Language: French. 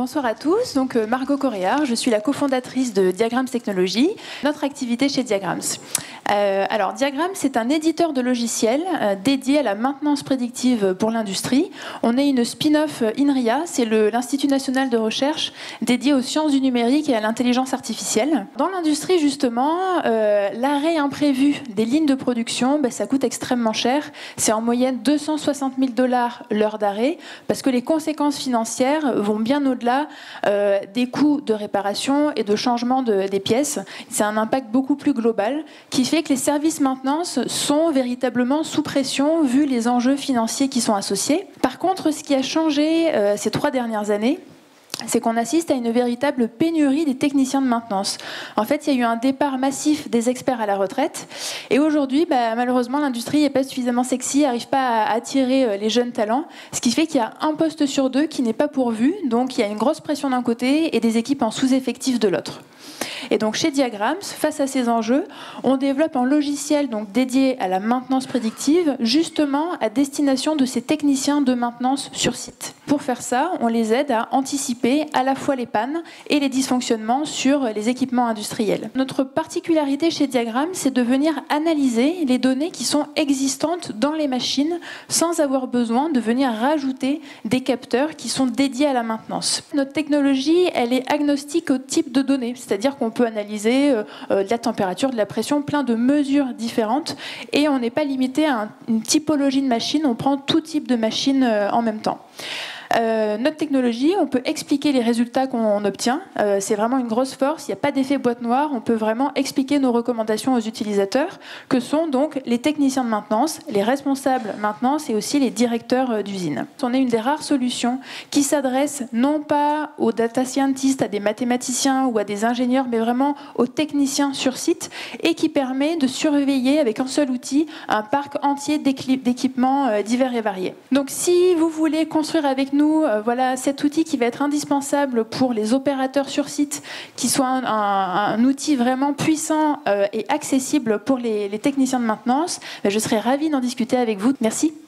Bonsoir à tous, donc Margot Corréard, je suis la cofondatrice de Diagrams Technologies, notre activité chez Diagrams. Alors Diagrams, c'est un éditeur de logiciels dédié à la maintenance prédictive pour l'industrie. On est une spin-off INRIA, c'est l'Institut national de recherche dédié aux sciences du numérique et à l'intelligence artificielle. Dans l'industrie justement, l'arrêt imprévu des lignes de production, ça coûte extrêmement cher. C'est en moyenne 260 000 $ l'heure d'arrêt, parce que les conséquences financières vont bien au-delà des coûts de réparation et de changement des pièces. C'est un impact beaucoup plus global qui fait que les services maintenance sont véritablement sous pression vu les enjeux financiers qui sont associés. Par contre, ce qui a changé ces 3 dernières années, c'est qu'on assiste à une véritable pénurie des techniciens de maintenance. En fait, il y a eu un départ massif des experts à la retraite. Et aujourd'hui, malheureusement, l'industrie n'est pas suffisamment sexy, n'arrive pas à attirer les jeunes talents, ce qui fait qu'il y a un poste sur 2 qui n'est pas pourvu. Donc, il y a une grosse pression d'un côté et des équipes en sous-effectif de l'autre. Et donc chez Diagrams, face à ces enjeux, on développe un logiciel donc dédié à la maintenance prédictive, justement à destination de ces techniciens de maintenance sur site. Pour faire ça, on les aide à anticiper à la fois les pannes et les dysfonctionnements sur les équipements industriels. Notre particularité chez Diagrams, c'est de venir analyser les données qui sont existantes dans les machines sans avoir besoin de venir rajouter des capteurs qui sont dédiés à la maintenance. Notre technologie, elle est agnostique au type de données, c'est-à-dire qu'on peut analyser de la température, de la pression, plein de mesures différentes, et on n'est pas limité à une typologie de machine, on prend tout type de machine en même temps. Notre technologie, on peut expliquer les résultats qu'on obtient. C'est vraiment une grosse force. Il n'y a pas d'effet boîte noire. On peut vraiment expliquer nos recommandations aux utilisateurs, que sont donc les techniciens de maintenance, les responsables maintenance et aussi les directeurs d'usine. On est une des rares solutions qui s'adresse non pas aux data scientists, à des mathématiciens ou à des ingénieurs, mais vraiment aux techniciens sur site, et qui permet de surveiller avec un seul outil un parc entier d'équipements divers et variés. Donc si vous voulez construire avec nous voilà cet outil qui va être indispensable pour les opérateurs sur site, qui soit un outil vraiment puissant et accessible pour les techniciens de maintenance, je serai ravie d'en discuter avec vous. Merci.